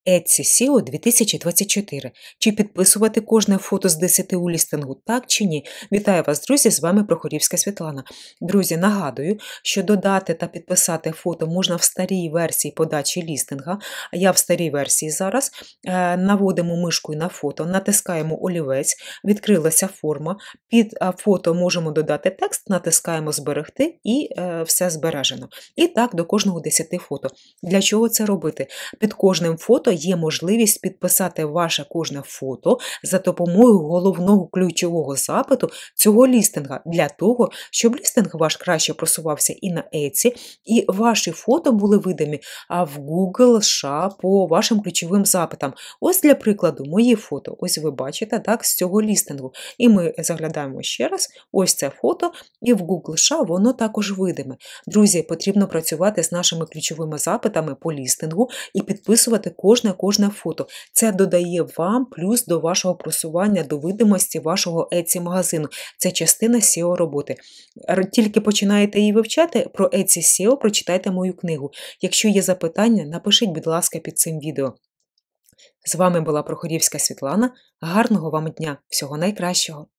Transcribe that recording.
Etsy SEO 2024. Чи підписувати кожне фото з 10 у лістингу, так чи ні? Вітаю вас, друзі, з вами Прохорівська Світлана. Друзі, нагадую, що додати та підписати фото можна в старій версії подачі лістинга. Я в старій версії зараз. Наводимо мишкою на фото, натискаємо олівець, відкрилася форма. Під фото можемо додати текст, натискаємо «Зберегти» і все збережено. І так до кожного 10 фото. Для чого це робити? Під кожним фото є можливість підписати ваше кожне фото за допомогою головного ключового запиту цього лістинга, для того, щоб лістинг ваш краще просувався і на Etsy, і ваші фото були видимі в Google, США по вашим ключовим запитам. Ось для прикладу, мої фото. Ось ви бачите, так, з цього лістингу. І ми заглядаємо ще раз, ось це фото, і в Google США воно також видиме. Друзі, потрібно працювати з нашими ключовими запитами по лістингу і підписувати кожне фото. Це додає вам плюс до вашого просування, до видимості вашого Etsy-магазину. Це частина SEO-роботи. Тільки починаєте її вивчати, про Etsy SEO прочитайте мою книгу. Якщо є запитання, напишіть, будь ласка, під цим відео. З вами була Прохорівська Світлана. Гарного вам дня! Всього найкращого!